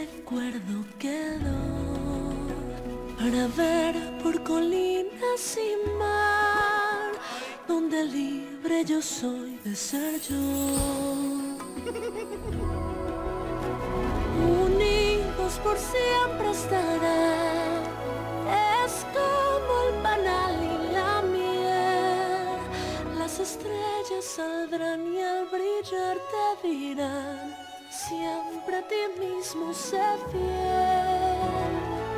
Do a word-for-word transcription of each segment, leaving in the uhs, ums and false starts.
recuerdo quedó para ver por colinas y mar, donde libre yo soy de ser yo. Unidos por siempre estarán, es como el panal y la miel. Las estrellas saldrán y al brillar te dirán, siempre a ti mismo sé fiel.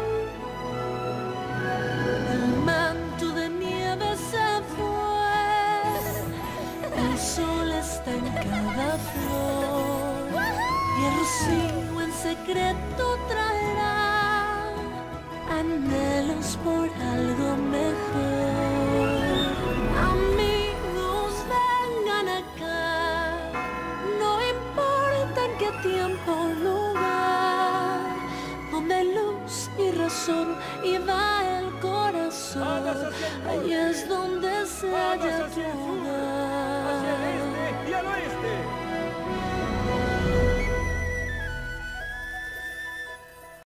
El manto de nieve se fue, el sol está en cada flor, y el rocío en secreto traerá anhelos por algo mejor. Amigos, vengan acá, no importa en qué tiempo o lugar, donde hay luz y razón y va el corazón, ahí es donde se halla tu